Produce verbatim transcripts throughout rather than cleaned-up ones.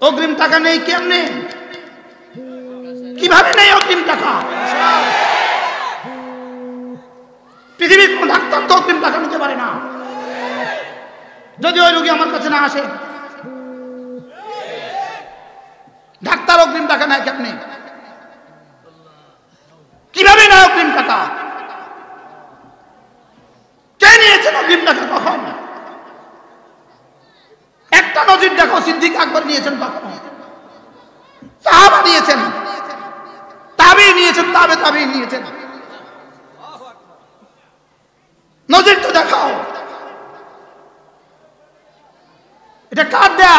অগ্রিম টাকা নেই কেমনে? কিভাবে নেই অগ্রিম টাকা? পৃথিবীর কোন ডাক্তার তো অগ্রিম টাকা নিতে পারে না। যদি ওই রোগী আমার কাছে না আসে, ডাক্তার অগ্রিম টাকা নেয় কেমনে? কিভাবে নেয় অগ্রিম টাকা? কে নিয়েছেন অগ্রিম টাকা? কখন? একটা নজির দেখো, সিদ্দিক আকবর নিয়েছেন কখন? সাহাবা নিয়েছেন, তাবি নিয়েছেন, তাবে তাবি নিয়েছেন। নজির তো দেখাও। এটা কার দেয়া?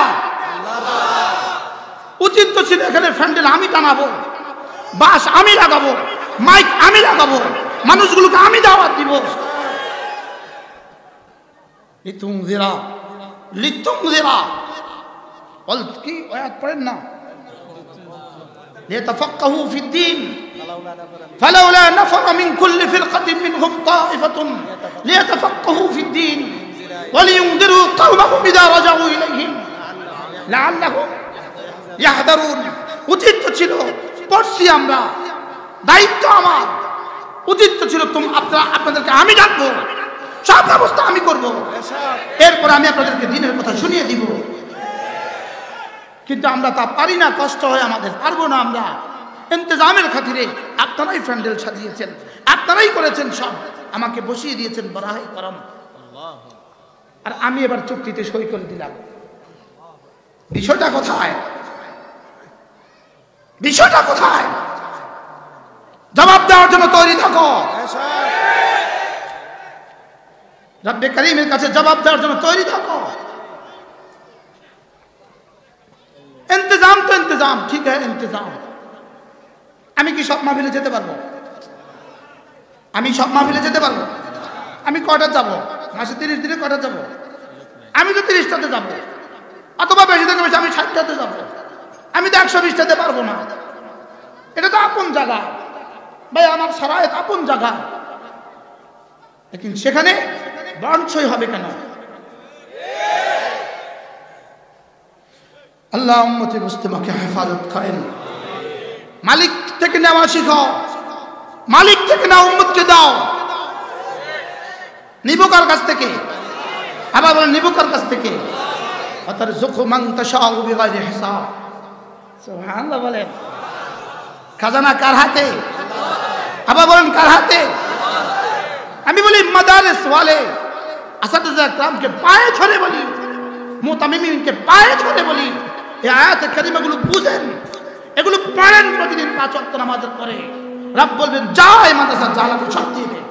উচিত তো ছিল এখানে ফ্যান্ডেল আমি টানাবো, বাস আমি লাগাবো, মাইক আমি লাগাবো, মানুষগুলোকে আমি দাওয়াত দিব। লিতুনজিরা লিতুনজিরা বল কি আয়াত পড়েন না, লিতাফাক্কাহু ফিদ্দীন ফালাউলা নাফারা মিন কুল্লি ফিরকাতিন মিনহুম তাইফাতুন লিতাফাক্কাহু ফিদ্দীন ওয়া লিয়ুনদিরু কওমাহুম ইযা রাজাউ ইলাইহিম লাআল্লাহুম ইয়াহদারুন। উচিত ছিল, পড়ছি আমরা, দায়িত্ব আমার, উচিত ছিল তুমি আপনারা আপনাদেরকে আমি ডাকবো, সব ব্যবস্থা আমি করব, এরপর আমি আপনাদেরকে দিনের কথা শুনিয়ে দিব। কিন্তু আমরা তা পারি না, কষ্ট হয় আমাদের, পারবো না আমরা। ইন্তজামের খাতিরে আপনারাই প্যান্ডেল সাজিয়েছেন, আপনারাই করেছেন, সব আমাকে বসিয়ে দিয়েছেন বরাহে করম, আর আমি এবার চুক্তিতে সই করে দিলাম। বিষয়টা কোথায়? বিষয়টা কোথায়? জবাব দেওয়ার জন্য তৈরি থাকো। রব্বে করিমের কাছে জবাব দেওয়ার জন্য তৈরি থাকো। ইন্তজাম তো ইন্তজাম, ঠিক আছে ইন্তজাম। আমি কি সব মাহফিলে যেতে পারবো? আমি সব মাহফিলে যেতে পারবো? আমি কয়টা যাব? মাসে তিরিশ দিনে কয়টা যাব? আমি তো তিরিশটাতে যাবো, অথবা বেশি থেকে বেশি আমি ষাটটাতে যাবো। আমি তো একশো বিশটাতে পারবো না। এটা তো আপন জায়গা ভাই, আমার সারায় আপন জায়গা, কিন্তু সেখানে বঞ্চয় হবে কেন? আল্লাহ উম্মতে মুসলিমাকে হেফাজত করেন। মালিক থেকে নেওয়া শিখাও, মালিক থেকে না উম্মতকে দাও। নিবো কার কাছ থেকে? আবার বলেন নিবো কার কাছ থেকে? অতারযুকু মান তাশাউ বিগাইরি হিসাব। সুবহানাল্লাহ বলেন। খাজানা কার হাতে? আবার বলেন কার হাতে? আমি বলি মাদারিস ওয়ালে আসাতিজা کرامকে পায়ে ধরে বলি, মুতামিমিনকে পায়ে ধরে বলি, এই আয়াতে কারিমাগুলো বুঝেন, এগুলো পড়েন প্রতিদিন পাঁচ ওয়াক্ত নামাজের পরে। রব বলবেন যা এই মাদ্রাসা জালাতে সব দিয়ে দে।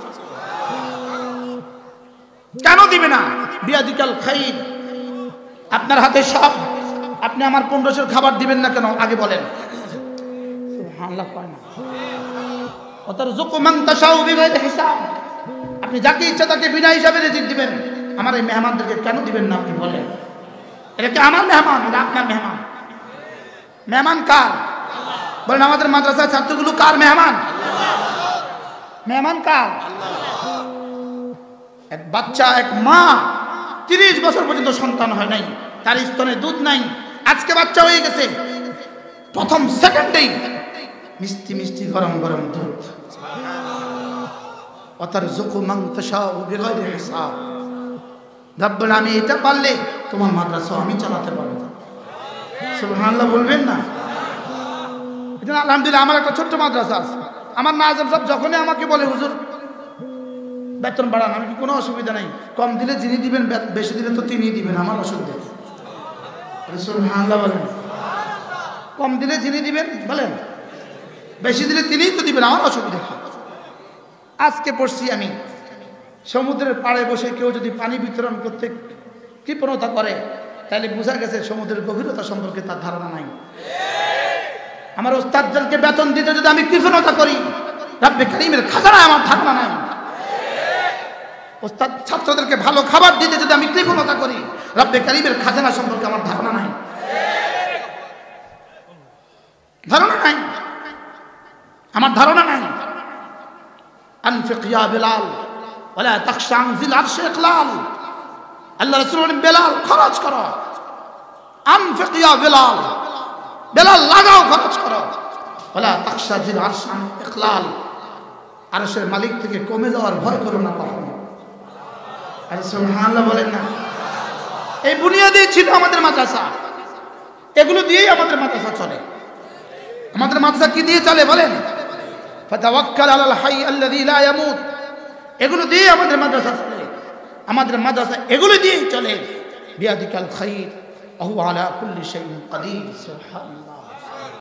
কেন দিবে না? বিয়াদিকাল খাইর, আপনার হাতে সব। আপনি আমার পনেরোশোর খাবার দিবেন না কেন আগে বলেন? সুবহানাল্লাহ কয় না। অতারযুকু মান তাশাউ বিগাইরি হিসাব। আপনি যাকে ইচ্ছা তাকে বিনা হিসাবে রিজিক দিবেন, আমার এই মেহমানদেরকে কেন দিবেন না আপনি বলেন? এটা কি আমার মেহমান? এটা আপনার মেহমান। মেহমান কার? বলেন আমাদের মাদ্রাসার ছাত্রগুলো কার মেহমান? মেহমান কার? এক বাচ্চা, এক মা তিরিশ বছর পর্যন্ত সন্তান হয় নাই, তার স্তনে দুধ নাই, আজকে বাচ্চা হয়ে গেছে, প্রথম সেকেন্ডেই মিষ্টি মিষ্টি গরম গরম দুধ। অতারযুকু মান তাশাউ বিগাইরি হিসাব। রব্বুল আমি এটা পারলে তোমার মাদ্রাসা আমি চালাতে পারবো। সুবহানাল্লাহ বলবেন না? এটা আলহামদুলিল্লাহ আমার একটা ছোট্ট মাদ্রাসা আছে। আমার নাজম সাহেব যখনই আমাকে বলে হুজুর বেতন বাড়ান, আমি কি কোনো অসুবিধা নাই, কম দিলে যিনি দিবেন, বেশি দিলে তো তিনি দিবেন, আমার অসুবিধা। সুবহানাল্লাহ বলেন। কম দিলে যিনি দিবেন বলেন, বেশি দিলে তিনিই তো দিবেন, আমার অসুবিধা। আজকে পড়ছি আমি, সমুদ্রের পাড়ে বসে কেউ যদি পানি বিতরণ করতে কৃপণতা করে, তাহলে বোঝা গেছে সমুদ্রের গভীরতা সম্পর্কে তার ধারণা নাই। আমার ওস্তাদদেরকে বেতন দিতে যদি আমি কৃপণতা করি, রব্বে কারীমের খাজানায় আমার ধারণা নাই। ওস্তাদ ছাত্রদেরকে ভালো খাবার দিতে যদি আমি কৃপণতা করি, রব্বে কারীমের খাজানা সম্পর্কে আমার ধারণা নাই, ধারণা নাই, আমার ধারণা নাই। আনফিক ইয়া বিলাল ওয়ালা তাখশা আন যিল আরশি ইকলাল। আল্লাহ রাসূল বলেন বেলাল খরচ করো, আনফিক ইয়া বিলাল, বেলাল লাগাও, খরচ করো। ওয়ালা তাখশা জিল আরশান ইখলাল, আরশের মালিক থেকে কমে যাওয়ার ভয় করো না কখনো। আর সুবহানাল্লাহ বলেন না। এই বুনিয়াদে ছিল আমাদের মাদ্রাসা, এগুলো দিয়েই আমাদের মাদ্রাসা চলে। আমাদের মাদ্রাসা কি দিয়ে চলে বলেন? ফাতাওয়াক্কাল আলাল হাই আল্লাযী লা ইয়ামুত, এগুলো দিয়ে আমাদের মাদ্রাসা চলে। আমাদের মাদ্রাসা এগুলো দিয়েই চলে। বিয়াদিকাল খাইর ওয়া হুয়া আলা কুল্লি শাইইন কাদির। সুবহানাল্লাহ।